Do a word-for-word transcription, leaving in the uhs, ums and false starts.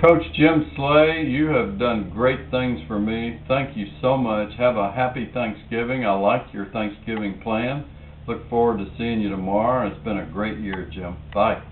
Coach Jim Slay, you have done great things for me. Thank you so much. Have a happy Thanksgiving. I like your Thanksgiving plan. Look forward to seeing you tomorrow. It's been a great year, Jim. Bye.